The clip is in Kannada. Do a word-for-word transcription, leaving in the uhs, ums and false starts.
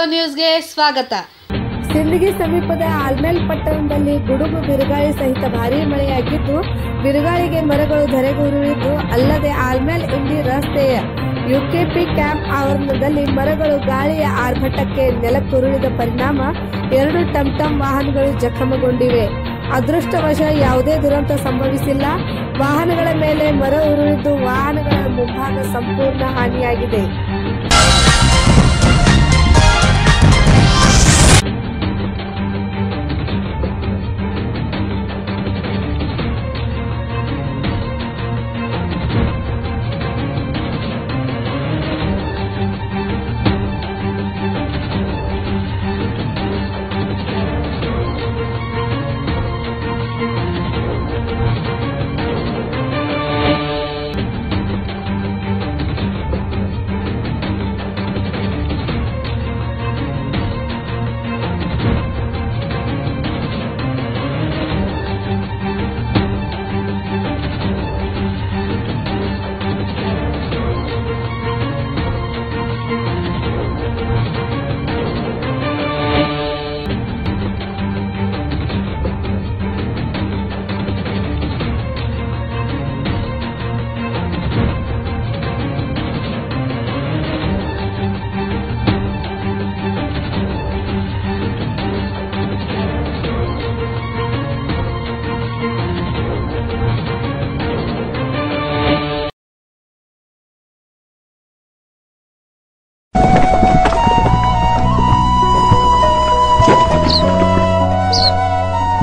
ನ್ಯೂಸ್ಗೆ ಸ್ವಾಗತ. ಸಿಂದಗಿ ಸಮೀಪದ ಆಲ್ಮೇಲ್ ಪಟ್ಟಣದಲ್ಲಿ ಗುಡುಗು ಬಿರುಗಾಳಿ ಸಹಿತ ಭಾರೀ ಮಳೆಯಾಗಿದ್ದು, ಬಿರುಗಾಳಿಗೆ ಮರಗಳು ಧರೆಗುರುಳಿದ್ದು, ಅಲ್ಲದೆ ಆಲ್ಮೇಲ್ ಇಂಡಿ ರಸ್ತೆಯ ಯುಕೆಪಿ ಕ್ಯಾಂಪ್ ಆವರಣದಲ್ಲಿ ಮರಗಳು ಗಾಳಿಯ ಆರ್ಭಟಕ್ಕೆ ನೆಲಕ್ಕುರುಳಿದ ಪರಿಣಾಮ ಎರಡು ಟಮ್ ಟಮ್ ವಾಹನಗಳು ಜಖಮಗೊಂಡಿವೆ. ಅದೃಷ್ಟವಶ ಯಾವುದೇ ದುರಂತ ಸಂಭವಿಸಿಲ್ಲ. ವಾಹನಗಳ ಮೇಲೆ ಮರ ಉರುಳಿದ್ದು ವಾಹನಗಳ ಮುಂಭಾಗ ಸಂಪೂರ್ಣ ಹಾನಿಯಾಗಿದೆ.